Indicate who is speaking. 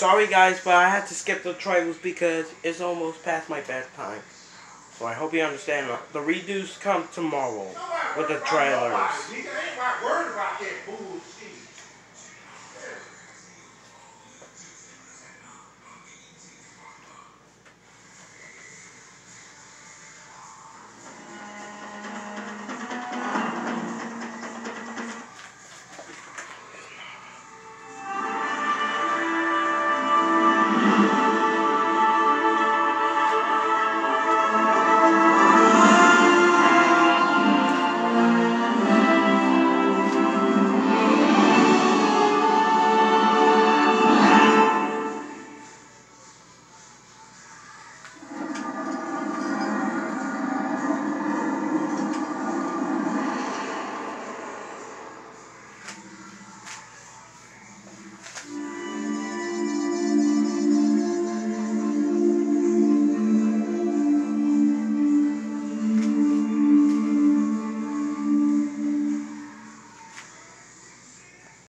Speaker 1: Sorry guys, but I had to skip the trailers because it's almost past my bedtime. So I hope you understand that. The redos come tomorrow with the trailers.